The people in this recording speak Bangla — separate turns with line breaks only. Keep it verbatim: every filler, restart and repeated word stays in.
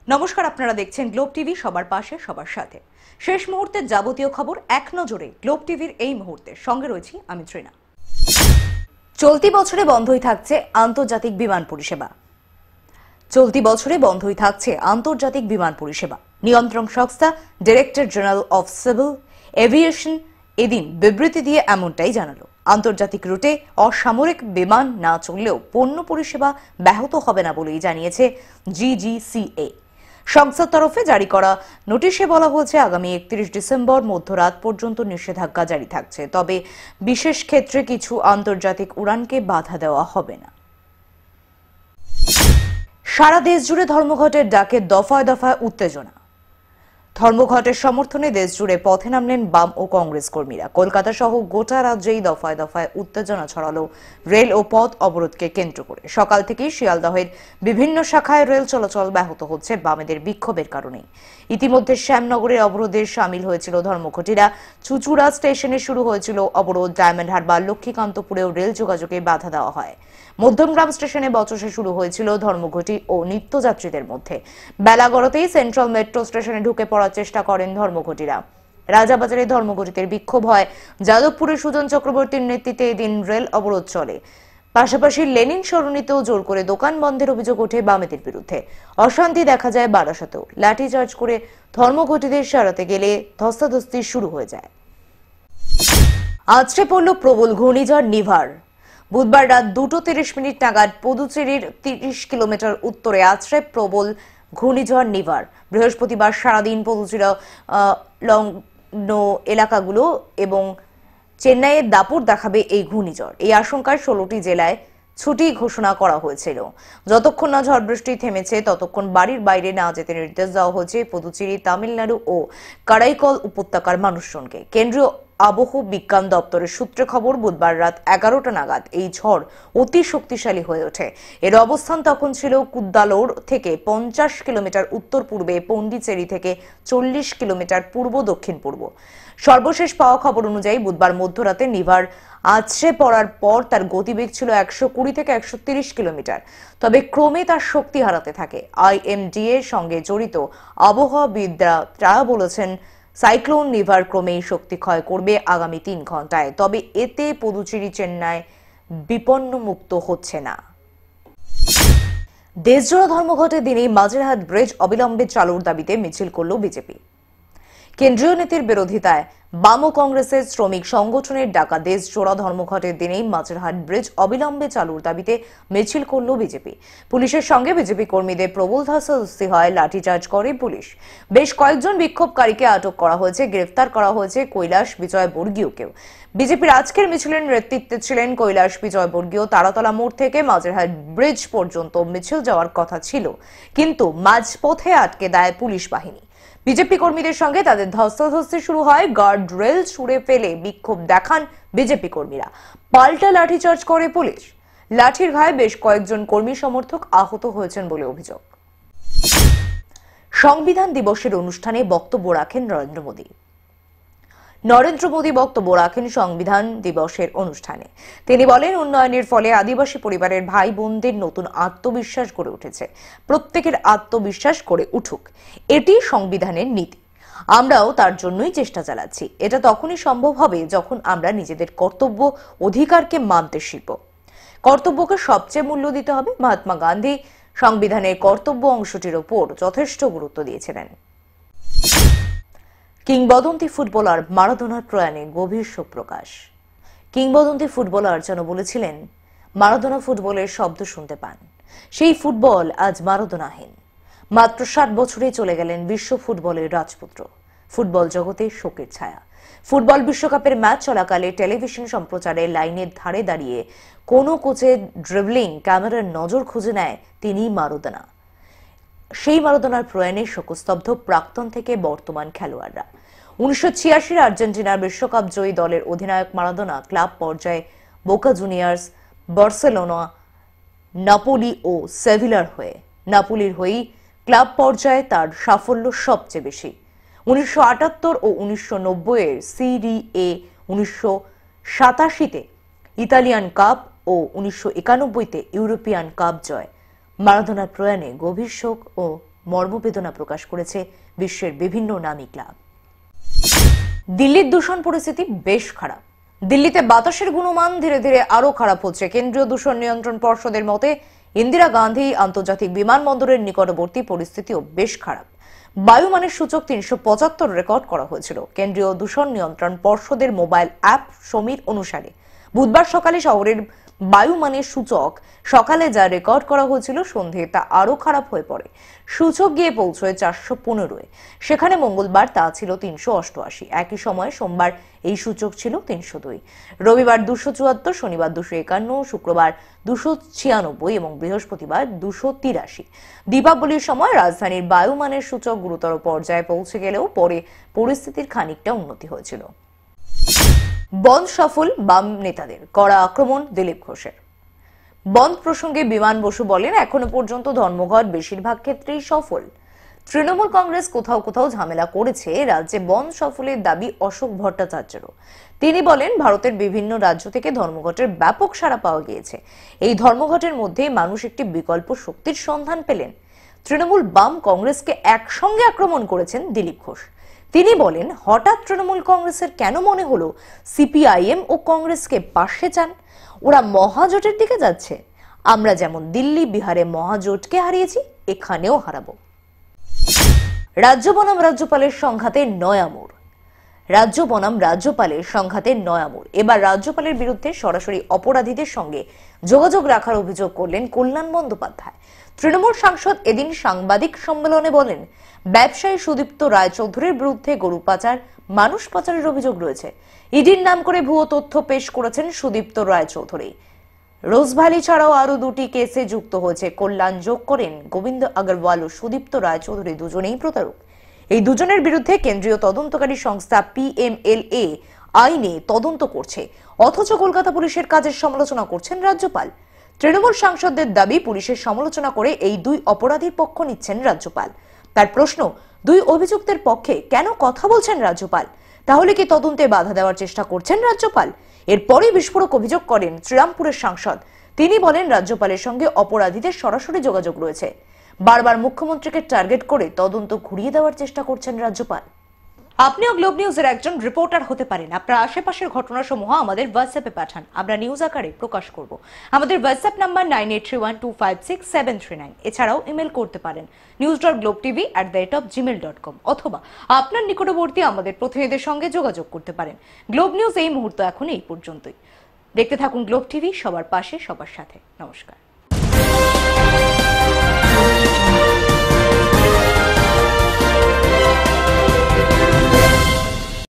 নমস্কার, আপনারা দেখছেন গ্লোব টিভি, সবার পাশে সবার সাথে। শেষ মুহূর্তের যাবতীয় খবর এক নজরে গ্লোব টিভির এই মুহূর্তে। সঙ্গে রয়েছি আমি ত্রিনা। চলতি বছরে বন্ধই থাকছে আন্তর্জাতিক বিমান পরিষেবা। চলতি বছরে বন্ধই থাকছে আন্তর্জাতিক বিমান পরিষেবা। নিয়ন্ত্রক সংস্থা director general of civil aviation এদিন বিবৃতি দিয়ে এমনটাই জানালো। আন্তর্জাতিক রুটে অসামরিক বিমান না চললেও পণ্য পরিষেবা ব্যাহত হবে না বলেই জানিয়েছে জিজিসিএ। সংস্থার তরফে জারি করা নোটিশে বলা হয়েছে, আগামী একত্রিশ ডিসেম্বর মধ্যরাত পর্যন্ত নিষেধাজ্ঞা জারি থাকছে, তবে বিশেষ ক্ষেত্রে কিছু আন্তর্জাতিক উড়ানকে বাধা দেওয়া হবে না। সারা দেশ জুড়ে ধর্মঘটের ডাকে দফায় দফায় উত্তেজনা। ধর্মঘটের সমর্থনে দেশ জুড়ে পথে নামলেন বাম ও কংগ্রেস কর্মীরা। কলকাতা সহ গোটা রাজ্যেই দফায় দফায় উত্তেজনা ছড়ালো রেল ও পথ অবরোধকে কেন্দ্র করে। সকাল থেকেই শিয়ালদহের বিভিন্ন শাখায় রেল চলাচল ব্যাহত হচ্ছে বামেদের বিক্ষোভের কারণে। ইতিমধ্যে শ্যামনগরের অবরোধে সামিল হয়েছিল ধর্মঘটিরা। চুচুড়া স্টেশনে শুরু হয়েছিল অবরোধ। ডায়মন্ড হারবার লক্ষ্মীকান্তপুরেও রেল যোগাযোগে বাধা দেওয়া হয়। মধ্যমগ্রাম স্টেশনে বচসে শুরু হয়েছিল ধর্মঘটি ও নিত্যযাত্রীদের মধ্যে। বেলা গড়াতেই সেন্ট্রাল মেট্রো স্টেশনে ঢুকে পড়ার চেষ্টা করেন ধর্মঘটিরা। রাজাবাজারে ধর্মঘটিদের বিক্ষোভ হয়। যাদবপুরে সুজন চক্রবর্তীর নেতৃত্বে এদিন রেল অবরোধ চলে। পাশাপাশি লেনিন সরণিতেও জোর করে দোকান বন্ধের অভিযোগ ওঠে বামেদের বিরুদ্ধে। অশান্তি দেখা যায় বারাসাতেও। লাঠিচার্জ করে ধর্মঘটিদের সরাতে গেলে ধস্তাধস্তি শুরু হয়ে যায়। আছড়ে পড়ল প্রবল ঘূর্ণিঝড় নিভার। বুধবার রাত দুটো তিরিশ মিনিট নাগাদ পুদুচেরির তিরিশ কিলোমিটার উত্তরে আছড়ে প্রবল ঘূর্ণিঝড় নিভার। বৃহস্পতিবার সারাদিন পুদুচেরি সংলগ্ন এলাকাগুলো এবং চেন্নাইয়ের দাপট দেখাবে এই ঘূর্ণিঝড়। এই আশঙ্কায় ষোলোটি জেলায় ছুটি ঘোষণা করা হয়েছিল। যতক্ষণ না ঝড় বৃষ্টি থেমেছে ততক্ষণ বাড়ির বাইরে না যেতে নির্দেশ দেওয়া হয়েছে পুদুচেরি, তামিলনাড়ু ও কারাইকল উপত্যকার মানুষজনকে। কেন্দ্রীয় আবহাওয়া বিজ্ঞান দপ্তরের সূত্রে খবর, বুধবার রাত এগারোটা নাগাদ এই ঝড় অতি শক্তিশালী হয়ে ওঠে। এর অবস্থান তখন ছিল কুদ্দালোর থেকে পঞ্চাশ কিলোমিটার উত্তর পূর্বে, পন্ডিচেরি থেকে চল্লিশ কিলোমিটার পূর্ব দক্ষিণ পূর্ব। সর্বশেষ পাওয়া খবর অনুযায়ী বুধবার মধ্যরাতে নিভার আছড়ে পড়ার পর তার গতিবেগ ছিল একশো কুড়ি থেকে একশো তিরিশ কিলোমিটার। তবে ক্রমে তার শক্তি হারাতে থাকে। আইএমডি এর সঙ্গে জড়িত আবহাওয়াবিদরা তারা বলেছেন, সাইক্লোন নিভার ক্রমেই শক্তি ক্ষয় করবে আগামী তিন ঘন্টায়। তবে এতে পুদুচেরি, চেন্নাই বিপন্নমুক্ত হচ্ছে না। দেশজোড়া ধর্মঘটের দিনেই মাঝেরহাট ব্রিজ অবিলম্বে চালুর দাবিতে মিছিল করল বিজেপি। কেন্দ্রীয় নীতির বিরোধিতায় বাম ও কংগ্রেসের শ্রমিক সংগঠনের ডাকা দেশ জোড়া ধর্মঘটের দিনেই মাঝেরহাট ব্রিজ অবিলম্বে চালুর দাবিতে মিছিল করল বিজেপি। পুলিশের সঙ্গে বিজেপি কর্মীদের প্রবল ধস্তাধস্তি হয়, লাঠিচার্জ করে পুলিশ। বেশ কয়েকজন বিক্ষোভকারীকে আটক করা হয়েছে, গ্রেফতার করা হয়েছে কৈলাস বিজয় বর্গীয়কেও। বিজেপির আজকের মিছিলের নেতৃত্বে ছিলেন কৈলাস বিজয় বর্গীয়। তারাতলা মোড় থেকে মাঝেরহাট ব্রিজ পর্যন্ত মিছিল যাওয়ার কথা ছিল, কিন্তু মাঝপথে আটকে দেয় পুলিশ বাহিনী। বিজেপি কর্মীদের সঙ্গে তাদের ধস্তাধস্তি শুরু হয়। গার্ড রেল ছুড়ে ফেলে বিক্ষোভ দেখান বিজেপি কর্মীরা। পাল্টা লাঠিচার্জ করে পুলিশ। লাঠির ঘায়ে বেশ কয়েকজন কর্মী সমর্থক আহত হয়েছেন বলে অভিযোগ। সংবিধান দিবসের অনুষ্ঠানে বক্তব্য রাখেন নরেন্দ্র মোদী। নরেন্দ্র মোদী বক্তব্য রাখেন সংবিধান দিবসের অনুষ্ঠানে। তিনি বলেন, উন্নয়নের ফলে আদিবাসী পরিবারের ভাই বোনদের নতুন আত্মবিশ্বাস গড়ে উঠেছে। প্রত্যেকের আত্মবিশ্বাস গড়ে উঠুক, এটি সংবিধানের নীতি। আমরাও তার জন্যই চেষ্টা চালাচ্ছি। এটা তখনই সম্ভব হবে যখন আমরা নিজেদের কর্তব্য, অধিকারকে মানতে শিখব। কর্তব্যকে সবচেয়ে মূল্য দিতে হবে। মহাত্মা গান্ধী সংবিধানের কর্তব্য অংশটির ওপর যথেষ্ট গুরুত্ব দিয়েছিলেন। কিংবদন্তি ফুটবলার মারাদোনার প্রয়াণে গভীর শোক প্রকাশ। কিংবদন্তি ফুটবলার যেন বলেছিলেন, মারাদোনা ফুটবলের শব্দ শুনতে পান, সেই ফুটবল আজ মারাদোনাহীন। মাত্র ষাট বছরে চলে গেলেন বিশ্ব ফুটবলের রাজপুত্র। ফুটবল জগতে শোকের ছায়া। ফুটবল বিশ্বকাপের ম্যাচ চলাকালে টেলিভিশন সম্প্রচারে লাইনের ধারে দাঁড়িয়ে কোনো কোচের ড্রিবলিং ক্যামেরার নজর খুঁজে নেয় তিনি মারাদোনা। সেই মারাদোনার প্রয়াণে শোকস্তব্ধ প্রাক্তন থেকে বর্তমান খেলোয়াড়রা। উনিশশো ছিয়াশির আর্জেন্টিনার বিশ্বকাপ জয়ী দলের অধিনায়ক মারাদোনা ক্লাব পর্যায়ে বোকা জুনিয়র্স, বার্সেলোনা, নাপোলি ও সেভিলার হয়ে নাপোলির হয়েই ক্লাব পর্যায়ে তার সাফল্য সবচেয়ে বেশি। উনিশশো আটাত্তর ও উনিশশো নব্বই এর সিরি এ, উনিশশো সাতাশিতে ইতালিয়ান কাপ ও উনিশশো একানব্বইতে ইউরোপিয়ান কাপ জয়। মারাদোনার প্রয়াণে গভীর শোক ও মর্মবেদনা প্রকাশ করেছে বিশ্বের বিভিন্ন নামী ক্লাব। দিল্লির দূষণ পরিস্থিতি বেশ খারাপ। দিল্লিতে বাতাসের গুণমান ধীরে ধীরে আরো খারাপ হচ্ছে। কেন্দ্রীয় দূষণ নিয়ন্ত্রণ পর্ষদের মতে ইন্দিরা গান্ধী আন্তর্জাতিক বিমানবন্দরের নিকটবর্তী পরিস্থিতিও বেশ খারাপ। বায়ুমানের সূচক তিনশো পঁচাত্তর রেকর্ড করা হয়েছিল। কেন্দ্রীয় দূষণ নিয়ন্ত্রণ পর্ষদের মোবাইল অ্যাপ সমীর অনুসারে বুধবার সকালে শহরের বায়ুমানের সূচক সকালে যা রেকর্ড করা হয়েছিল সন্ধে তা আরো খারাপ হয়ে পড়ে। সূচক গিয়ে পৌঁছয় চারশো পনেরোয়। সেখানে মঙ্গলবার তা ছিল তিনশো অষ্টআশি। একই সময়ে সোমবার এই সূচক ছিল তিনশো দুই, রবিবার দুশো চুয়াত্তর, শনিবার দুশো একান্ন, শুক্রবার দুশো ছিয়ানব্বই এবং বৃহস্পতিবার দুশো তিরাশি। দীপাবলির সময় রাজধানীর বায়ুমানের সূচক গুরুতর পর্যায়ে পৌঁছে গেলেও পরে পরিস্থিতির খানিকটা উন্নতি হয়েছিল। বন্ধ সফল বাম নেতাদের, কড়া আক্রমণ দিলীপ ঘোষের। বন্ধ প্রসঙ্গে বিমান বসু বলেন, এখনো পর্যন্ত ধর্মঘট বেশিরভাগ ক্ষেত্রেই সফল। তৃণমূল কংগ্রেস কোথাও কোথাও ঝামেলা করেছে। রাজ্যে বন্ধ সফলের দাবি অশোক ভট্টাচার্যেরও। তিনি বলেন, ভারতের বিভিন্ন রাজ্য থেকে ধর্মঘটের ব্যাপক সাড়া পাওয়া গিয়েছে। এই ধর্মঘটের মধ্যে মানুষ একটি বিকল্প শক্তির সন্ধান পেলেন। তৃণমূল বাম কংগ্রেসকে একসঙ্গে আক্রমণ করেছেন দিলীপ ঘোষ। তিনি বলেন, হঠাৎ তৃণমূল কংগ্রেসের কেন মনে হলো সিপিআইএম ও কংগ্রেসকে পাশে চান? ওরা মহাজোটের দিকে যাচ্ছে। আমরা যেমন দিল্লি বিহারে মহাজোটকে হারিয়েছি, এখানেও হারাবো। রাজ্য বনাম রাজ্যপালের সংঘাতে নয়া মোড়। রাজ্য বনাম রাজ্যপালের সংঘাতে নয়া মোড়। এবার রাজ্যপালের বিরুদ্ধে সরাসরি অপরাধীদের সঙ্গে যোগাযোগ রাখার অভিযোগ করলেন কল্যাণ বন্দ্যোপাধ্যায়। তৃণমূল সাংসদ এদিন সাংবাদিক সম্মেলনে বলেন, ব্যবসায়ী সুদীপ্ত রায়চৌধুরীর বিরুদ্ধে গরু পাচার, মানুষ পাচারের অভিযোগ রয়েছে। ইডির নাম করে ভুয়ো তথ্য পেশ করেছেন সুদীপ্ত রায়চৌধুরী। রোজভ্যালি ছাড়াও আরো দুটি কেসে যুক্ত হয়েছে। কল্যাণ যোগ করেন, গোবিন্দ আগরওয়াল ও সুদীপ্ত রায়চৌধুরী দুজনেই প্রতারক। এই দুজনের বিরুদ্ধে কেন্দ্রীয় তদন্তকারী সংস্থা পিএমএলএ আইনে তদন্ত করছে, অথচ কলকাতা পুলিশের কাজের সমালোচনা করছেন রাজ্যপাল। তৃণমূল সাংসদদের দাবি, পুলিশের সমালোচনা করে এই দুই অপরাধীর পক্ষ নিচ্ছেন রাজ্যপাল। তার প্রশ্ন, দুই অভিযুক্তের পক্ষে কেন কথা বলছেন রাজ্যপাল? তাহলে কি তদন্তে বাধা দেওয়ার চেষ্টা করছেন রাজ্যপাল? এরপরই বিস্ফোরক অভিযোগ করেন শ্রীরামপুরের সাংসদ। তিনি বলেন, রাজ্যপালের সঙ্গে অপরাধীদের সরাসরি যোগাযোগ রয়েছে। বারবার মুখ্যমন্ত্রীকে টার্গেট করে তদন্ত ঘুরিয়ে দেওয়ার চেষ্টা করছেন রাজ্যপাল। আপনিও গ্লোব নিউজের একজন রিপোর্টার হতে পারেন। আপনার আশেপাশের ঘটনাসমূহ আমাদের হোয়াটসঅ্যাপে পাঠান, আমরা নিউজ আকারে প্রকাশ করব। আমাদের WhatsApp number nine eight three one two five six seven three nine. এছাড়াও ইমেল করতে পারেন news dot globe TV at the rate of Gmail dot com, অথবা আপনার নিকটবর্তী আমাদের প্রতিনিধিদের সঙ্গে যোগাযোগ করতে পারেন। গ্লোব নিউজ এই মুহূর্তে এখন এই পর্যন্তই। দেখতে থাকুন গ্লোব টিভি, সবার পাশে সবার সাথে। নমস্কার।